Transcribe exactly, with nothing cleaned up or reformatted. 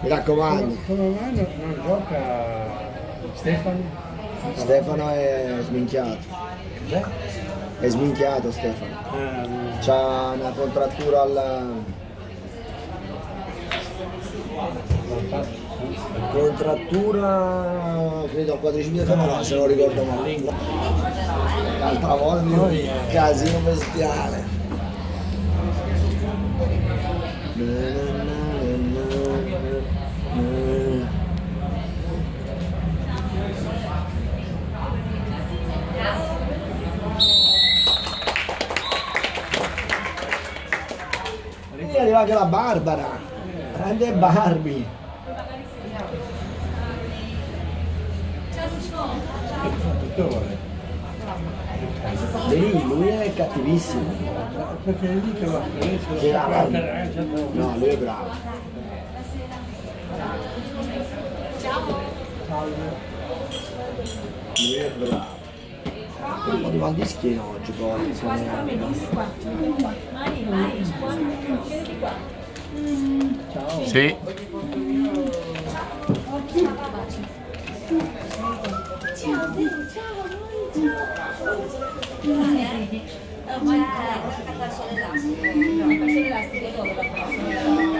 Mi raccomando. Come mai non, non gioca Stefano? Stefano è sminchiato. Cos'è? È sminchiato Stefano. Ah, C'ha una contrattura al... Contrattura credo al quadricipite femorale, se non ricordo male. L'altra volta un casino bestiale. E arriva anche la Barbara, grande Barbie. dottore. Lì, lui è cattivissimo. Perché è lì che va preso. Che era- No, lui è bravo. Lui è bravo. Un po' di mal di schiena oggi poi. se ne- Ciao. Sì. Poi la cassa l'elastico, la cassa l'elastico dove la posso?